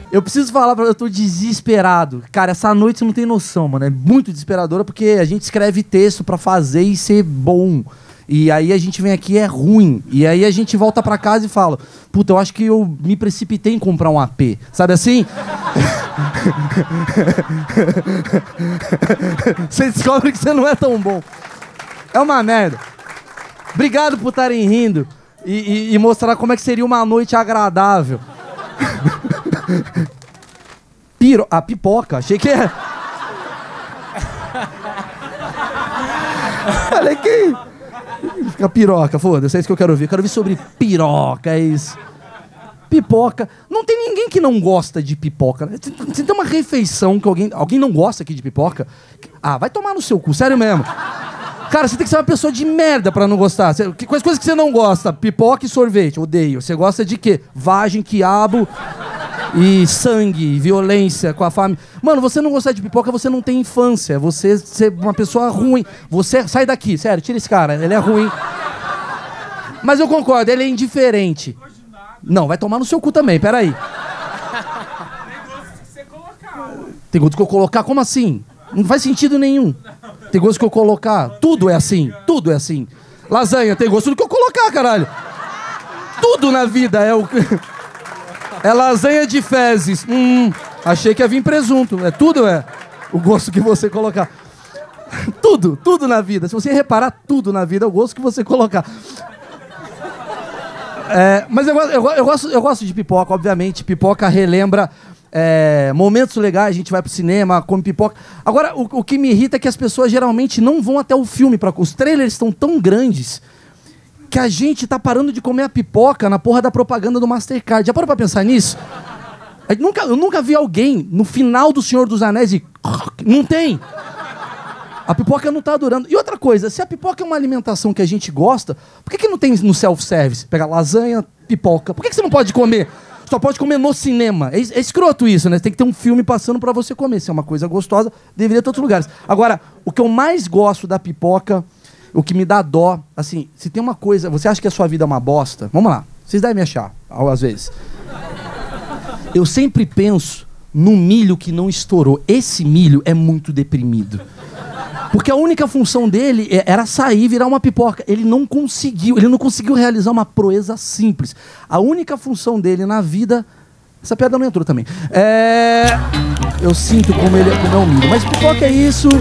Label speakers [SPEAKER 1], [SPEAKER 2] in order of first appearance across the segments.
[SPEAKER 1] Eu preciso falar eu tô desesperado. Cara, essa noite você não tem noção, mano. É muito desesperadora porque a gente escreve texto pra fazer e ser bom. E aí a gente vem aqui e é ruim. E aí a gente volta pra casa e fala, puta, eu acho que eu me precipitei em comprar um AP. Sabe assim? Você descobre que você não é tão bom. É uma merda. Obrigado por estarem rindo e mostrar como é que seria uma noite agradável. Pipoca, achei que era. Falei que... Fica piroca, foda-se, é isso que eu quero ouvir. Eu quero ouvir sobre piroca, é isso. Pipoca. Não tem ninguém que não gosta de pipoca. Né? Se tem uma refeição que alguém não gosta aqui de pipoca... Ah, vai tomar no seu cu, sério mesmo. Cara, você tem que ser uma pessoa de merda pra não gostar. Quais coisas que você não gosta? Pipoca e sorvete, odeio. Você gosta de quê? Vagem, quiabo e sangue, violência com a família. Mano, você não gostar de pipoca, você não tem infância. Você é uma pessoa ruim. Você sai daqui, sério, tira esse cara, ele é ruim. Mas eu concordo, ele é indiferente. Não, vai tomar no seu cu também, peraí. Tem gosto que eu colocar? Como assim? Não faz sentido nenhum. Tem gosto que eu colocar? Tudo é assim, tudo é assim. Lasanha, tem gosto do que eu colocar, caralho. Tudo na vida é o... É lasanha de fezes. Achei que ia vir presunto. Tudo é o gosto que você colocar. Tudo na vida. Se você reparar, tudo na vida é o gosto que você colocar. Mas eu gosto de pipoca, obviamente. Pipoca relembra momentos legais. A gente vai pro cinema, come pipoca. Agora, o que me irrita é que as pessoas geralmente não vão até o filme. Os trailers estão tão grandes que a gente tá parando de comer a pipoca na porra da propaganda do Mastercard. Já parou pra pensar nisso? Eu nunca vi alguém no final do Senhor dos Anéis e... Não tem. A pipoca não tá durando. E outra coisa, se a pipoca é uma alimentação que a gente gosta, por que não tem no self-service? Pega lasanha, pipoca. Por que você não pode comer? Só pode comer no cinema. É escroto isso, né? Tem que ter um filme passando pra você comer. Se é uma coisa gostosa, deveria ter outros lugares. Agora, o que eu mais gosto da pipoca... O que me dá dó, assim, se tem uma coisa... Você acha que a sua vida é uma bosta? Vamos lá. Vocês devem me achar, às vezes. Eu sempre penso no milho que não estourou. Esse milho é muito deprimido. Porque a única função dele era sair e virar uma pipoca. Ele não conseguiu realizar uma proeza simples. A única função dele na vida... Essa piada não entrou também. Eu sinto como ele é um milho. Mas pipoca é isso.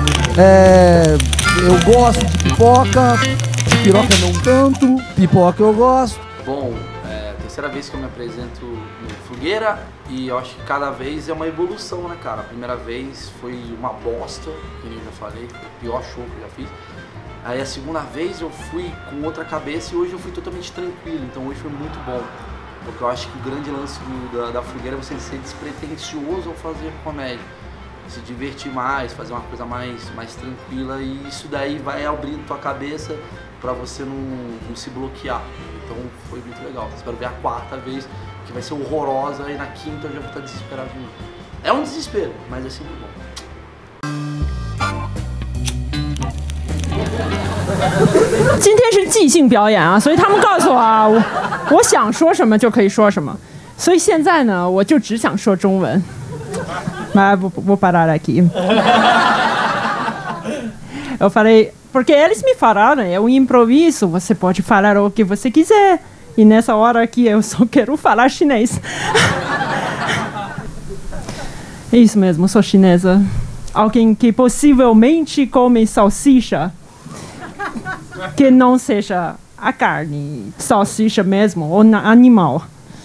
[SPEAKER 1] Eu gosto de pipoca. Piroca não tanto. Pipoca eu gosto.
[SPEAKER 2] Bom, é a terceira vez que eu me apresento no Fogueira. E eu acho que cada vez é uma evolução, né, cara? A primeira vez foi uma bosta, que eu já falei. Foi o pior show que eu já fiz. Aí a segunda vez eu fui com outra cabeça e hoje eu fui totalmente tranquilo. Então hoje foi muito bom. Porque eu acho que o grande lance da Fogueira é você ser despretensioso ao fazer comédia. Se divertir mais, fazer uma coisa mais tranquila e isso daí vai abrindo tua cabeça pra você não se bloquear. Então foi muito legal. Espero ver a quarta vez, que vai ser horrorosa, e na quinta eu já vou estar desesperado de novo. É um desespero, mas é sempre bom.
[SPEAKER 3] 今天是即兴表演啊，所以他们告诉我啊，我想说什么就可以说什么。所以现在呢，我就只想说中文。Mas vou parar aqui. Eu falei, porque eles me falaram, é um improviso, você pode falar o que você quiser. E nessa hora aqui eu só quero falar chinês. É isso mesmo, sou chinesa. Alguém que possivelmente come salsicha. Que não seja a carne, salsicha mesmo, ou animal.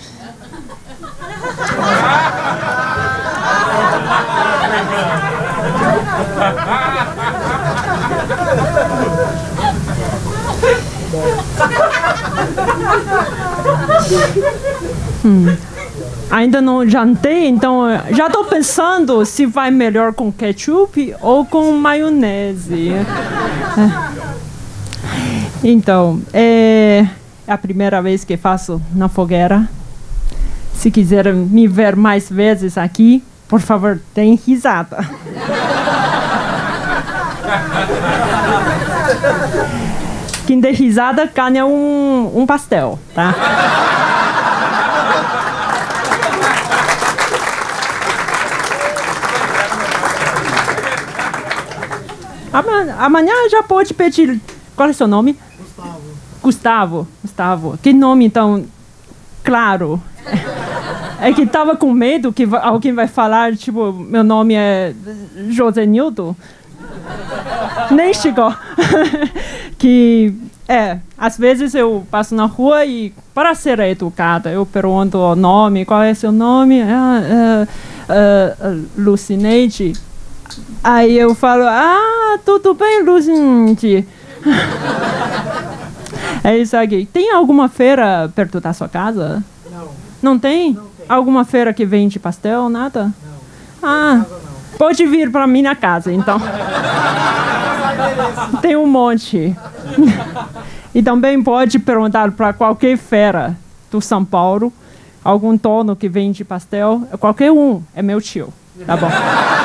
[SPEAKER 3] Ainda não jantei, então já estou pensando se vai melhor com ketchup ou com maionese. Então, é a primeira vez que faço na Fogueira. Se quiserem me ver mais vezes aqui, por favor, deem risada. Quem der risada ganha um pastel, tá? Amanhã já pode pedir. Qual é seu nome? Gustavo. Que nome tão claro. É que tava com medo que alguém vai falar, tipo, meu nome é José Nilton. Nem chegou. Que, às vezes eu passo na rua e, para ser educada, eu pergunto o nome, qual é seu nome? Lucineide. Aí eu falo, tudo bem, Lucineide. É isso aqui. Tem alguma feira perto da sua casa? Não tem? Alguma feira que vende pastel? Nada? Não. Pode vir para minha casa, então. Tem um monte. E também pode perguntar para qualquer feira do São Paulo, algum dono que vende pastel, qualquer um, é meu tio. Tá bom?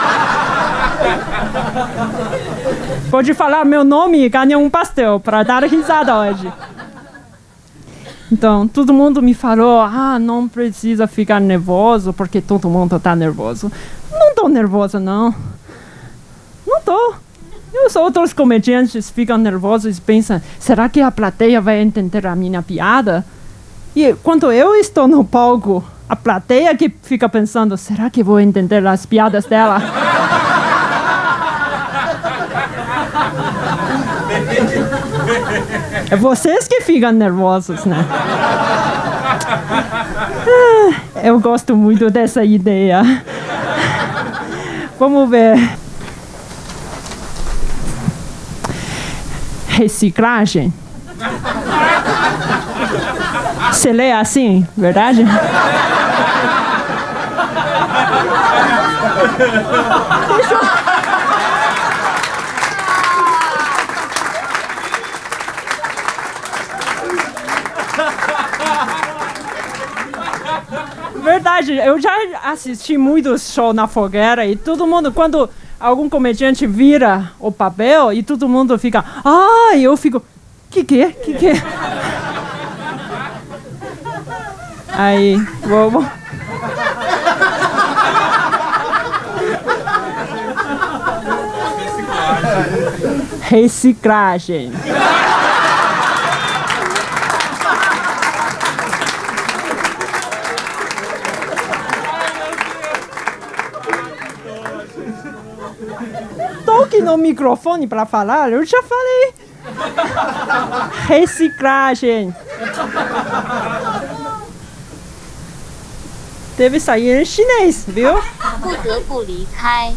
[SPEAKER 3] Pode falar meu nome e ganha um pastel para dar risada hoje. Então, todo mundo me falou, não precisa ficar nervoso, porque todo mundo está nervoso. Não estou nervosa, não. Não estou. E os outros comediantes ficam nervosos e pensam, será que a plateia vai entender a minha piada? E quando eu estou no palco, a plateia que fica pensando, será que vou entender as piadas dela? É vocês que ficam nervosos, né? Eu gosto muito dessa ideia. Vamos ver. Reciclagem. Você lê assim, verdade? Verdade, eu já assisti muitos shows na fogueira e todo mundo, quando algum comediante vira o papel e todo mundo fica, e eu fico, que é? Aí, vou... Reciclagem. Toque no microfone para falar, eu já falei. Reciclagem. Deve sair em chinês, viu?
[SPEAKER 4] 不得不离开。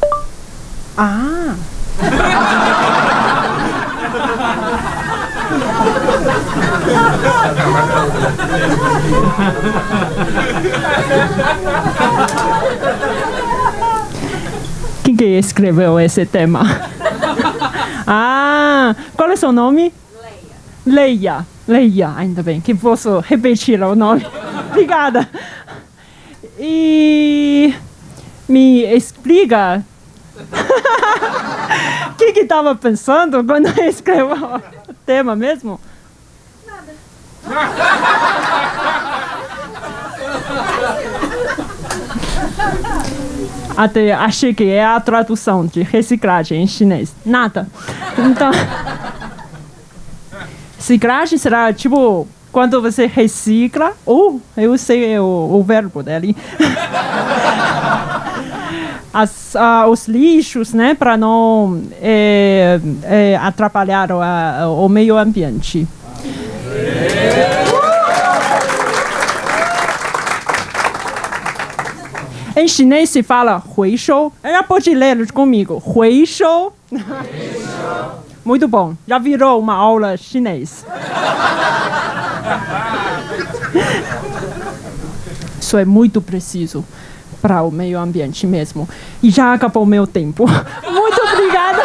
[SPEAKER 3] Quem que escreveu esse tema? Qual é seu nome? Leia. Leia, ainda bem que posso repetir o nome. Obrigada. E me explica o que estava pensando quando escreveu o tema mesmo? Até achei que é a tradução de reciclagem em chinês. Nada. Então, reciclagem será tipo quando você recicla, eu sei o verbo dele. Os lixos, né, para não atrapalhar o meio ambiente. Em chinês se fala 回收. Ela pode ler comigo. 回收. Muito bom. Já virou uma aula chinês. Isso é muito preciso para o meio ambiente mesmo. E já acabou o meu tempo. Muito obrigada.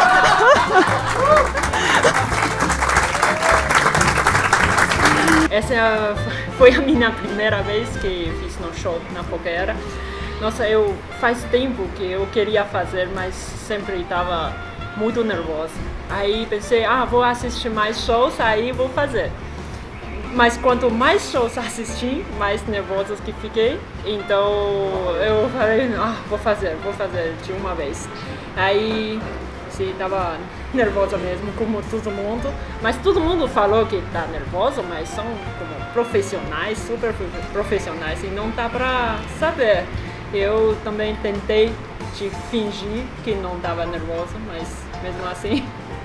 [SPEAKER 3] Essa foi a minha primeira vez que fiz no show na fogueira. Nossa, faz tempo que eu queria fazer, mas sempre estava muito nervosa. Aí pensei, vou assistir mais shows, aí vou fazer. Mas quanto mais shows assisti, mais nervosa que fiquei. Então eu falei, vou fazer de uma vez. Aí se estava nervosa mesmo, como todo mundo. Mas todo mundo falou que está nervoso, mas são como profissionais, super profissionais, e não dá para saber. Eu também tentei de fingir que não estava nervoso, mas mesmo assim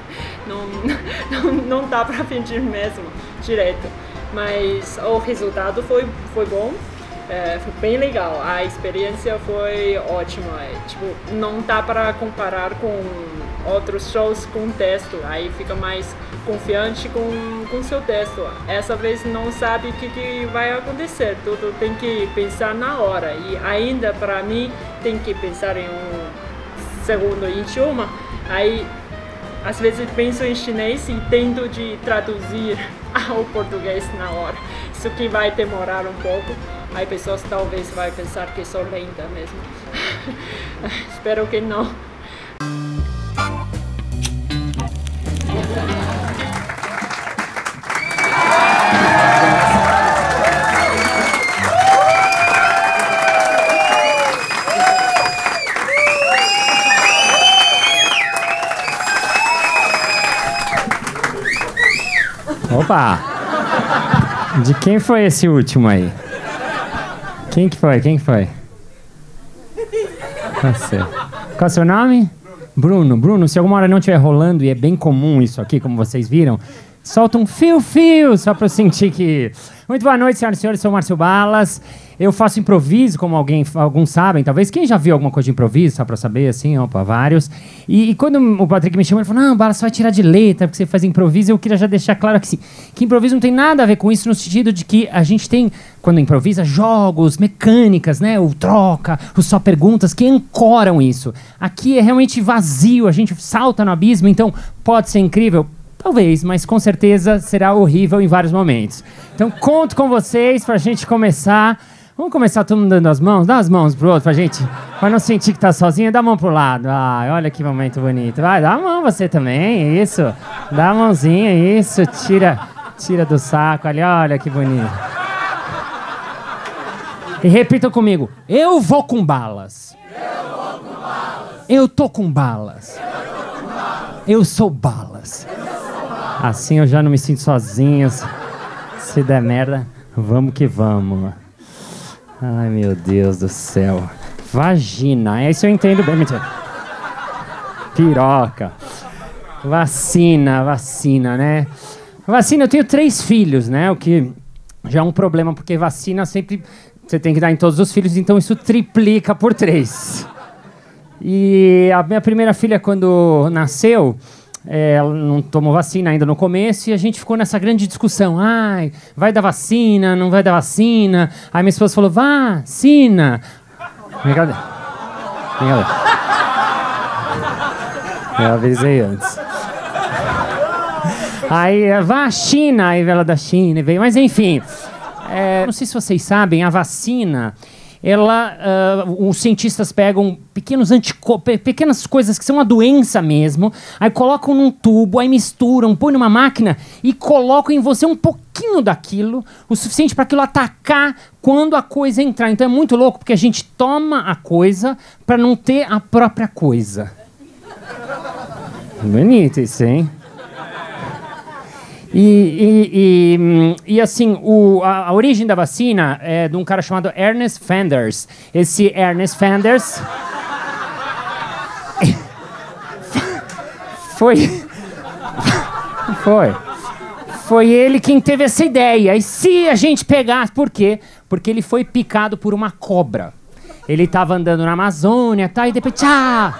[SPEAKER 3] não dá para fingir mesmo direito. Mas o resultado foi bom. Foi bem legal, a experiência foi ótima, tipo, não dá para comparar com outros shows com texto, aí fica mais confiante com seu texto. Essa vez não sabe o que vai acontecer, tudo tem que pensar na hora, e ainda para mim tem que pensar em um segundo idioma, aí às vezes penso em chinês e tento de traduzir ao português na hora, isso que vai demorar um pouco. Aí pessoas talvez vai pensar que sou lenta mesmo. Espero que não.
[SPEAKER 5] Opa! De quem foi esse último aí? Quem que foi? Você. Qual é o seu nome? Bruno. Bruno, se alguma hora não estiver rolando, e é bem comum isso aqui, como vocês viram, solta um fio, só para eu sentir que... Muito boa noite, senhoras e senhores, sou o Márcio Balas. Eu faço improviso, como alguns sabem, talvez. Quem já viu alguma coisa de improviso, só para saber, assim, opa, vários. E quando o Patrick me chamou, ele falou, não, Balas, você vai tirar de letra, porque você faz improviso. Eu queria já deixar claro que, sim, que improviso não tem nada a ver com isso, no sentido de que a gente tem, quando improvisa, jogos, mecânicas, né, o troca, o só perguntas, que ancoram isso. Aqui é realmente vazio, a gente salta no abismo, então pode ser incrível. Talvez, mas com certeza será horrível em vários momentos. Então, conto com vocês pra gente começar. Vamos começar todo mundo dando as mãos? Dá as mãos pro outro pra gente, pra não sentir que tá sozinho. Dá a mão pro lado. Ai, olha que momento bonito. Vai, dá a mão você também, isso. Dá a mãozinha, isso. Tira do saco ali, olha que bonito. E repitam comigo. Eu vou com balas. Eu tô com balas. Eu sou balas. Assim eu já não me sinto sozinho. Se der merda, vamos que vamos. Ai, meu Deus do céu. Vagina, isso eu entendo bem. Mentira. Piroca. Vacina, né? Vacina, eu tenho 3 filhos, né? O que já é um problema, porque vacina sempre você tem que dar em todos os filhos, então isso triplica por 3. E a minha primeira filha, quando nasceu... ela não tomou vacina ainda no começo e a gente ficou nessa grande discussão. Ai, vai dar vacina, não vai dar vacina. Aí minha esposa falou, vacina. Brincadeira. Eu avisei antes. Aí, vacina, aí ela da China veio. Mas enfim, não sei se vocês sabem, a vacina... os cientistas pegam pequenas coisas que são uma doença mesmo, aí colocam num tubo, aí misturam, põem numa máquina e colocam em você um pouquinho daquilo, o suficiente para aquilo atacar quando a coisa entrar. Então é muito louco, porque a gente toma a coisa para não ter a própria coisa. Bonito isso, hein? E assim, a origem da vacina é de um cara chamado Ernest Fenders. Esse Ernest Fenders foi ele quem teve essa ideia. E se a gente pegar, por quê? Porque ele foi picado por uma cobra. Ele estava andando na Amazônia, tá, e depois tchá.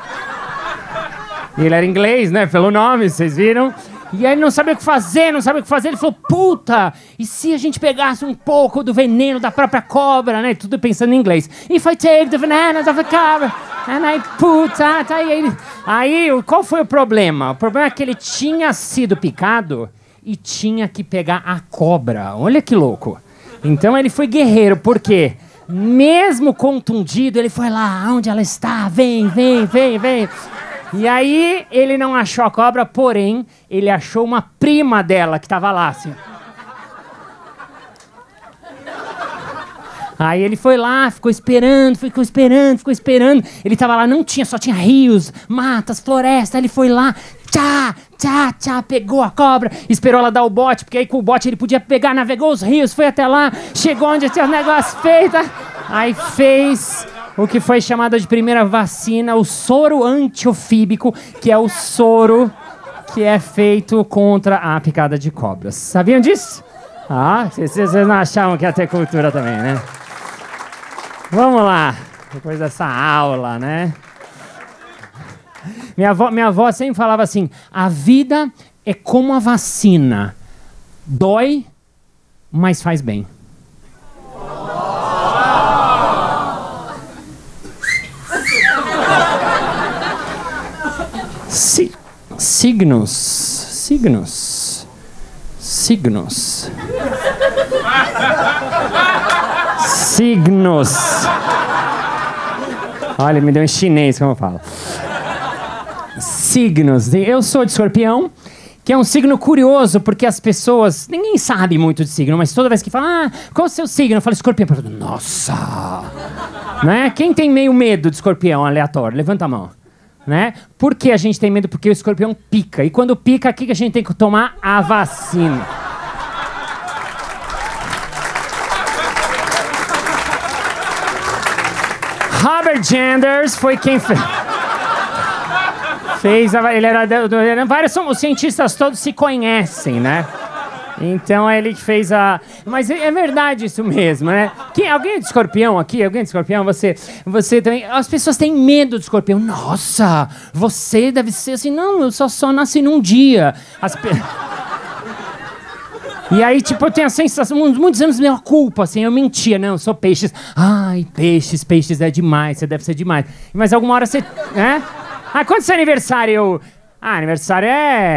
[SPEAKER 5] Ele era inglês, né? Pelo nome, vocês viram? E aí ele não sabia o que fazer, Ele falou, puta, e se a gente pegasse um pouco do veneno da própria cobra, né? Tudo pensando em inglês. If I take the venom of the cobra, and I put that... Aí, qual foi o problema? O problema é que ele tinha sido picado e tinha que pegar a cobra. Olha que louco. Então ele foi guerreiro, por quê? Mesmo contundido, ele foi lá, onde ela está? Vem. E aí, ele não achou a cobra, porém, ele achou uma prima dela que estava lá, assim. Aí ele foi lá, ficou esperando. Ele tava lá, só tinha rios, matas, floresta. Ele foi lá, pegou a cobra, esperou ela dar o bote, porque aí com o bote ele podia pegar, navegou os rios, foi até lá, chegou onde tinha o negócio feito. Aí fez o que foi chamado de primeira vacina, o soro antiofíbico, que é o soro que é feito contra a picada de cobras. Sabiam disso? Vocês não achavam que ia ter cultura também, né? Vamos lá, depois dessa aula, né? Minha avó sempre falava assim, a vida é como a vacina, dói, mas faz bem. Signos. Olha, me deu em chinês, como eu falo. Signos. Eu sou de Escorpião, que é um signo curioso, porque as pessoas... Ninguém sabe muito de signo, mas toda vez que fala, qual é o seu signo? Eu falo Escorpião. Eu falo, nossa! Né? Quem tem meio medo de Escorpião aleatório? Levanta a mão. Né? Por que a gente tem medo? Porque o Escorpião pica. E quando pica, o que a gente tem que tomar? A vacina. Robert Genders foi quem fez... Ele era vários, os cientistas todos se conhecem, né? Então ele fez a... Mas é verdade isso mesmo, né? Alguém é de Escorpião aqui? Alguém é de Escorpião? Você também... As pessoas têm medo de Escorpião. Nossa, você deve ser assim... Não, eu só nasci num dia. E aí, tipo, eu tenho a sensação... Muitos anos me deu culpa, assim. Eu mentia. Não, eu sou peixes. Ai, peixes é demais. Você deve ser demais. Mas alguma hora você... Né? Quando é seu aniversário? Aniversário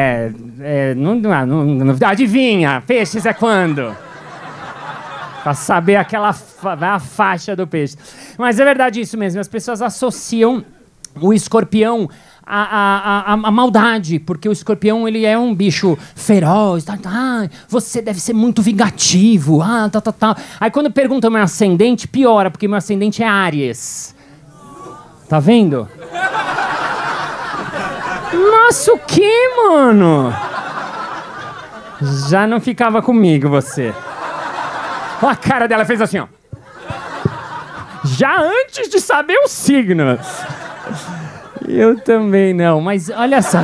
[SPEAKER 5] adivinha, peixes é quando? Pra saber a faixa do peixe. Mas é verdade isso mesmo, as pessoas associam o escorpião à maldade, porque o escorpião ele é um bicho feroz. Você deve ser muito vingativo. Aí quando perguntam meu ascendente, piora, porque meu ascendente é Áries. Tá vendo? Nossa, o que, mano? Já não ficava comigo, você. Olha a cara dela, fez assim, ó. Já antes de saber o signo. Eu também não, mas olha só.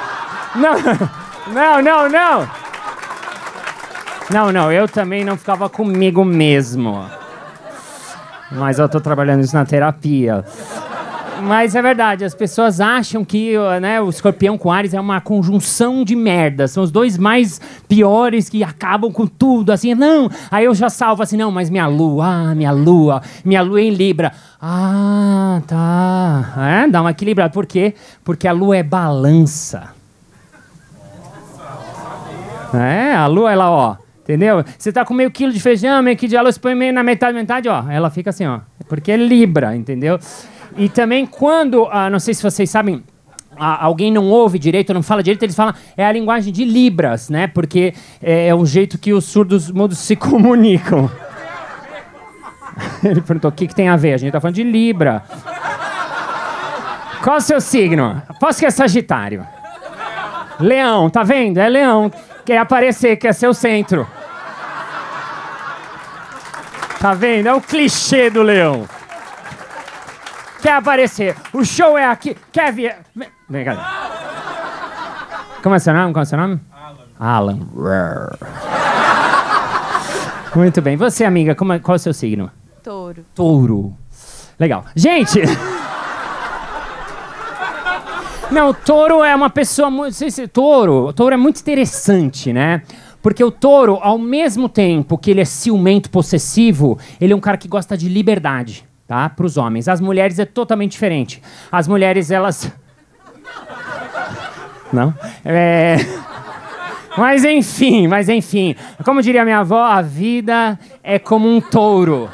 [SPEAKER 5] Não, eu também não ficava comigo mesmo. Mas eu tô trabalhando isso na terapia. Mas é verdade, as pessoas acham que o Escorpião com Áries é uma conjunção de merda. São os dois mais piores que acabam com tudo, assim, não. Aí eu já salvo assim, não, mas minha lua é em Libra. Tá. Dá uma equilibrada. Por quê? Porque a lua é balança. A lua, ela, ó, entendeu? Você tá com meio quilo de feijão, meio quilo de arroz, põe meio na metade, ó. Ela fica assim, ó. Porque é Libra, entendeu? E também quando, não sei se vocês sabem, alguém não ouve direito, não fala direito, eles falam, é a linguagem de Libras, né? Porque é o jeito que os surdos mudos se comunicam. Ele perguntou, o que tem a ver? A gente tá falando de Libra. Qual é o seu signo? Posso que é Sagitário. Leão, tá vendo? É Leão. Quer aparecer, quer ser o centro. Tá vendo? É o clichê do Leão. Quer aparecer. O show é aqui. Quer vir... Vem cá. Como é seu nome? Alan. Muito bem. Você, amiga, qual é o seu signo? Touro. Legal. Gente... Não, o touro é uma pessoa muito... Touro é muito interessante, né? Porque o touro, ao mesmo tempo que ele é ciumento, possessivo, ele é um cara que gosta de liberdade. Tá? Para os homens. As mulheres é totalmente diferente. As mulheres, elas... Não? Mas enfim. Como diria minha avó, a vida é como um touro.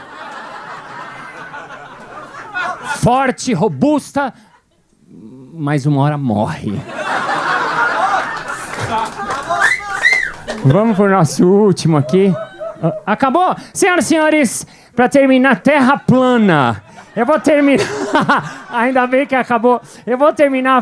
[SPEAKER 5] Forte, robusta, mas uma hora morre. Vamos pro nosso último aqui. Acabou? Senhoras e senhores, pra terminar, terra plana. Eu vou terminar... Ainda bem que acabou. Eu vou terminar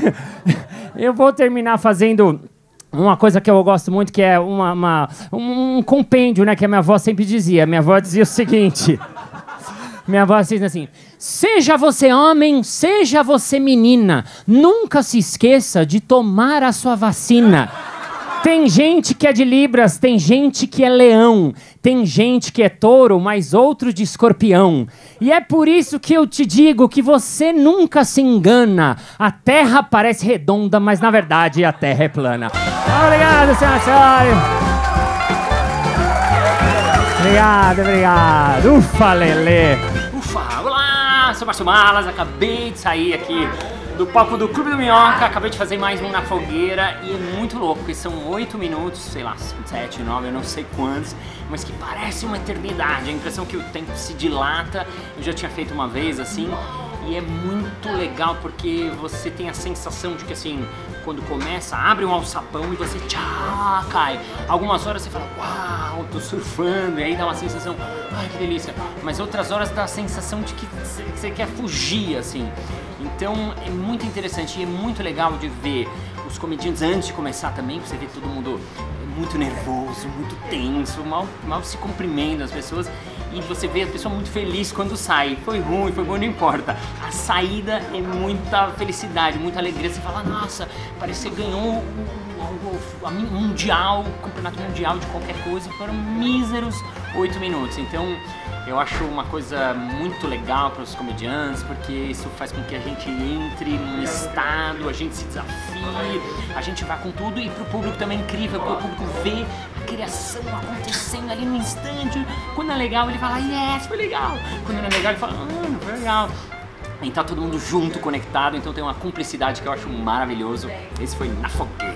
[SPEAKER 5] fazendo uma coisa que eu gosto muito, que é um compêndio, né? Que a minha avó sempre dizia. Minha avó dizia o seguinte... Minha avó dizia assim: seja você homem, seja você menina, nunca se esqueça de tomar a sua vacina. Tem gente que é de Libras, tem gente que é leão, tem gente que é touro, mas outro de escorpião. E é por isso que eu te digo que você nunca se engana. A Terra parece redonda, mas na verdade a Terra é plana. Obrigado, senhora senhora. Obrigado. Ufa, Lelê. Ufa, olá, sou Márcio Malas, acabei de sair aqui do palco do Clube do Minhoca, acabei de fazer mais um na fogueira e é muito louco, porque são 8 minutos, sei lá, 7, 9, eu não sei quantos, mas que parece uma eternidade, a impressão que o tempo se dilata. Eu já tinha feito uma vez assim, e é muito legal porque você tem a sensação de que assim, quando começa, abre um alçapão e você tchá, cai. Algumas horas você fala, uau, tô surfando, e aí dá uma sensação, ai que delícia. Mas outras horas dá a sensação de que você quer fugir, assim. Então é muito interessante e é muito legal de ver os comediantes antes de começar também, você vê todo mundo muito nervoso, muito tenso, mal se cumprimentam as pessoas. E você vê a pessoa muito feliz quando sai. Foi ruim, foi bom, não importa. A saída é muita felicidade, muita alegria. Você fala, nossa, parece que você ganhou o mundial, o campeonato mundial de qualquer coisa. Foram míseros 8 minutos. Então, eu acho uma coisa muito legal para os comediantes, porque isso faz com que a gente entre num estado, a gente se desafie, a gente vá com tudo. E para o público também é incrível, porque o público vê a criação acontecendo ali no instante. Quando é legal, ele fala, yes, foi legal. Quando não é legal, ele fala, não foi legal. E tá todo mundo junto, conectado, então tem uma cumplicidade que eu acho maravilhoso. Esse foi Na Fogueira.